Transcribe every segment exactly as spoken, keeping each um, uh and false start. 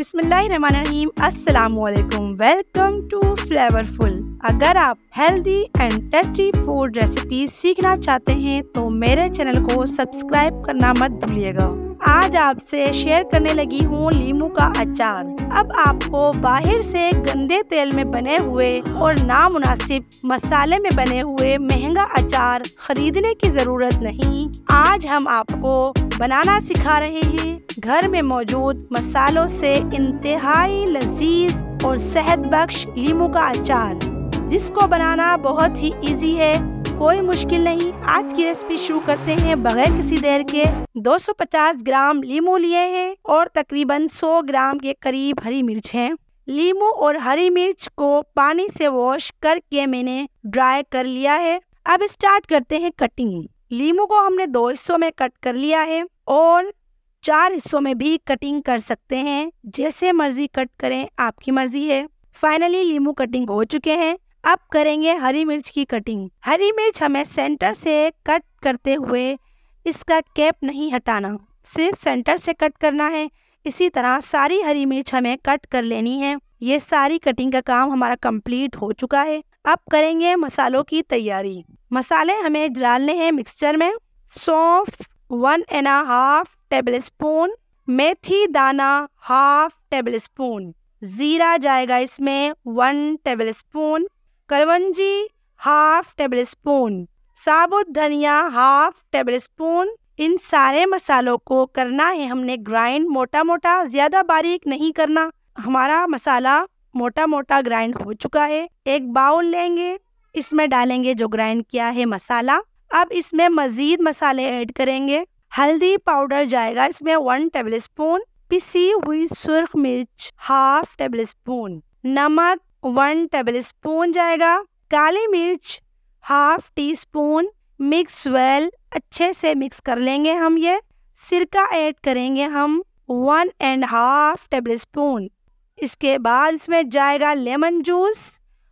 बिस्मिल्लाहिर्रहमानिर्रहीम, अस्सलामुअलैकुम। Welcome to Flavorful. अगर आप healthy and tasty food recipe सीखना चाहते हैं तो मेरे चैनल को सब्सक्राइब करना मत भूलिएगा। आज आपसे शेयर करने लगी हूँ लीमू का अचार। अब आपको बाहर से गंदे तेल में बने हुए और नामुनासिब मसाले में बने हुए महंगा अचार खरीदने की जरूरत नहीं। आज हम आपको बनाना सिखा रहे हैं घर में मौजूद मसालों से इंतहाई लजीज और सेहत बख्श लीमू का अचार, जिसको बनाना बहुत ही इजी है, कोई मुश्किल नहीं। आज की रेसिपी शुरू करते हैं बगैर किसी देर के। दो सौ पचास ग्राम लीमू लिए हैं और तकरीबन सौ ग्राम के करीब हरी मिर्च हैं। लीमू और हरी मिर्च को पानी से वॉश करके मैंने ड्राई कर लिया है। अब स्टार्ट करते हैं कटिंग। लीमू को हमने दो हिस्सों में कट कर लिया है और चार हिस्सों में भी कटिंग कर सकते हैं, जैसे मर्जी कट करें, आपकी मर्जी है। फाइनली लीमू कटिंग हो चुके हैं। अब करेंगे हरी मिर्च की कटिंग। हरी मिर्च हमें सेंटर से कट करते हुए इसका कैप नहीं हटाना, सिर्फ सेंटर से कट करना है। इसी तरह सारी हरी मिर्च हमें कट कर लेनी है। ये सारी कटिंग का काम हमारा कंप्लीट हो चुका है। अब करेंगे मसालों की तैयारी। मसाले हमें डालने हैं मिक्सचर में। सौंफ one and half tablespoon, मेथी दाना हाफ टेबल स्पून, जीरा जाएगा इसमें वन टेबल स्पून, करवंजी हाफ टेबल स्पून, साबुत धनिया हाफ टेबल स्पून। इन सारे मसालों को करना है हमने ग्राइंड मोटा मोटा, ज्यादा बारीक नहीं करना। हमारा मसाला मोटा मोटा ग्राइंड हो चुका है। एक बाउल लेंगे, इसमें डालेंगे जो ग्राइंड किया है मसाला। अब इसमें मजीद मसाले ऐड करेंगे। हल्दी पाउडर जाएगा इसमें वन टेबल स्पून, पिसी हुई सुर्ख मिर्च हाफ टेबल स्पून, नमक वन टेबल स्पून जाएगा, काली मिर्च half teaspoon. Mix well, अच्छे से मिक्स कर लेंगे हम। ये सिरका ऐड करेंगे हम one and half tablespoon. इसके बाद इसमें जाएगा lemon juice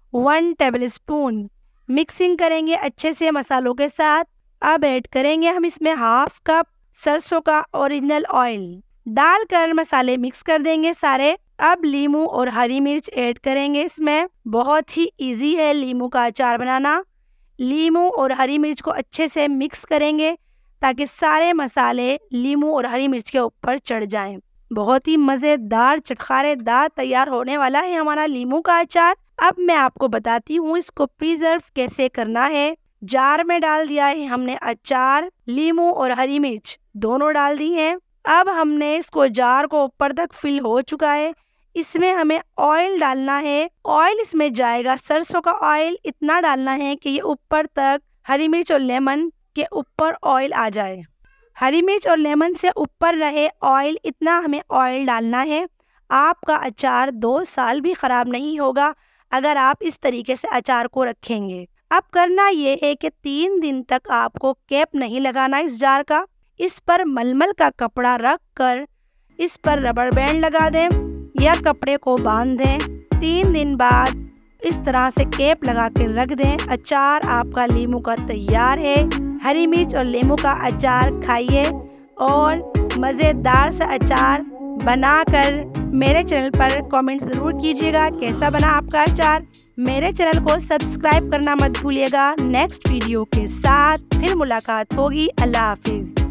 one tablespoon. Mixing करेंगे अच्छे से मसालों के साथ। अब ऐड करेंगे हम इसमें हाफ कप सरसों का ओरिजिनल ऑयल डालकर मसाले मिक्स कर देंगे सारे। अब लीमू और हरी मिर्च ऐड करेंगे इसमें। बहुत ही इजी है लीमू का अचार बनाना। लीमू और हरी मिर्च को अच्छे से मिक्स करेंगे ताकि सारे मसाले लीमू और हरी मिर्च के ऊपर चढ़ जाएं। बहुत ही मज़ेदार चटखारेदार तैयार होने वाला है हमारा लीमू का अचार। अब मैं आपको बताती हूँ इसको प्रिजर्व कैसे करना है। जार में डाल दिया है हमने अचार, लीमू और हरी मिर्च दोनों डाल दी हैं। अब हमने इसको जार को ऊपर तक फिल हो चुका है। इसमें हमें ऑयल डालना है। ऑयल इसमें जाएगा सरसों का ऑयल, इतना डालना है कि ये ऊपर तक हरी मिर्च और लेमन के ऊपर ऑयल आ जाए। हरी मिर्च और लेमन से ऊपर रहे ऑयल, इतना हमें ऑयल डालना है। आपका अचार दो साल भी ख़राब नहीं होगा अगर आप इस तरीके से अचार को रखेंगे। अब करना ये है कि तीन दिन तक आपको कैप नहीं लगाना इस जार का। इस पर मलमल का कपड़ा रख कर इस पर रबर बैंड लगा दें या कपड़े को बांध दें। तीन दिन बाद इस तरह से कैप लगा के रख दें। अचार आपका लीमू का तैयार है। हरी मिर्च और लीमू का अचार खाइए और मज़ेदार सा अचार बनाकर मेरे चैनल पर कमेंट ज़रूर कीजिएगा कैसा बना आपका अचार। मेरे चैनल को सब्सक्राइब करना मत भूलिएगा। नेक्स्ट वीडियो के साथ फिर मुलाकात होगी। अल्लाह हाफिज़।